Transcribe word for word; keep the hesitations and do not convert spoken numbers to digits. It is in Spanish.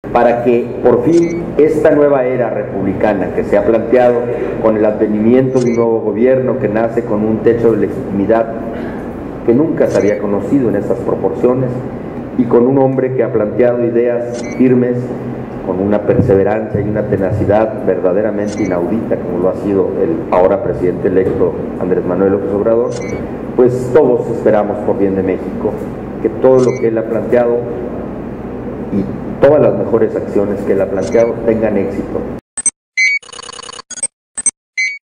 para que por fin esta nueva era republicana que se ha planteado con el advenimiento de un nuevo gobierno que nace con un techo de legitimidad que nunca se había conocido en estas proporciones y con un hombre que ha planteado ideas firmes, con una perseverancia y una tenacidad verdaderamente inaudita, como lo ha sido el ahora presidente electo Andrés Manuel López Obrador, pues todos esperamos por bien de México, que todo lo que él ha planteado y todas las mejores acciones que él ha planteado tengan éxito